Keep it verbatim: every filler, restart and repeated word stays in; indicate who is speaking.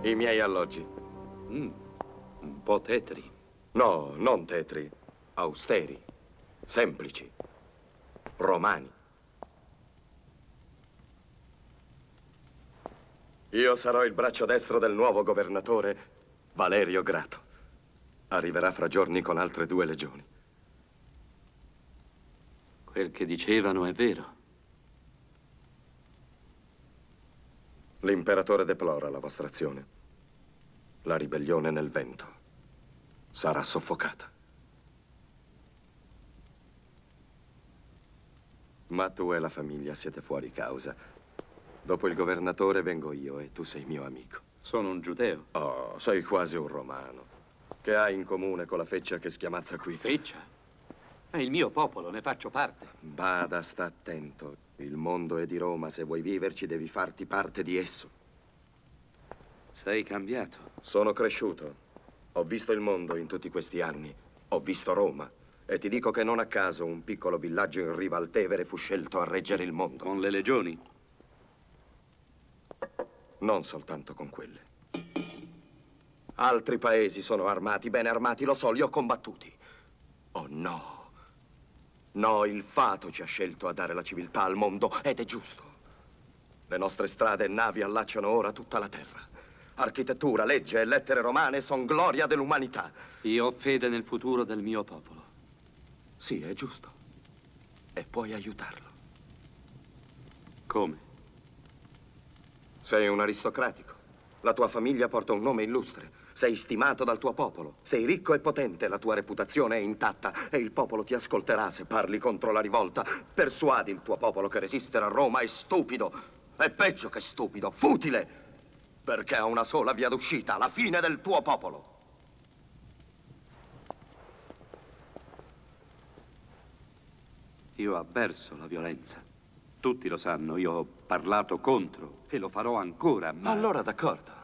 Speaker 1: I miei alloggi.
Speaker 2: Mm, un po' tetri.
Speaker 1: No, non tetri. Austeri. Semplici. Romani. Io sarò il braccio destro del nuovo governatore, Valerio Grato. Arriverà fra giorni con altre due legioni.
Speaker 2: Quel che dicevano è vero.
Speaker 1: L'imperatore deplora la vostra azione. La ribellione nel vento sarà soffocata. Ma tu e la famiglia siete fuori causa. Dopo il governatore vengo io e tu sei mio amico.
Speaker 2: Sono un giudeo.
Speaker 1: Oh, sei quasi un romano. Che hai in comune con la feccia che schiamazza qui?
Speaker 2: Feccia? È il mio popolo, ne faccio parte.
Speaker 1: Bada, sta attento. Il mondo è di Roma. Se vuoi viverci, devi farti parte di esso.
Speaker 2: Sei cambiato.
Speaker 1: Sono cresciuto. Ho visto il mondo in tutti questi anni. Ho visto Roma. E ti dico che non a caso un piccolo villaggio in riva al Tevere fu scelto a reggere il mondo.
Speaker 2: Con le legioni?
Speaker 1: Non soltanto con quelle. Altri paesi sono armati, bene armati, lo so, li ho combattuti. Oh no. No, il fato ci ha scelto a dare la civiltà al mondo ed è giusto. Le nostre strade e navi allacciano ora tutta la terra. Architettura, legge e lettere romane sono gloria dell'umanità.
Speaker 2: Io ho fede nel futuro del mio popolo.
Speaker 1: Sì, è giusto. E puoi aiutarlo.
Speaker 2: Come?
Speaker 1: Sei un aristocratico. La tua famiglia porta un nome illustre. Sei stimato dal tuo popolo. Sei ricco e potente. La tua reputazione è intatta. E il popolo ti ascolterà se parli contro la rivolta. Persuadi il tuo popolo che resistere a Roma è stupido. È peggio che stupido. Futile. Perché ha una sola via d'uscita. La fine del tuo popolo.
Speaker 2: Io avverso la violenza. Tutti lo sanno, io ho parlato contro e lo farò ancora, ma...
Speaker 1: Allora, d'accordo.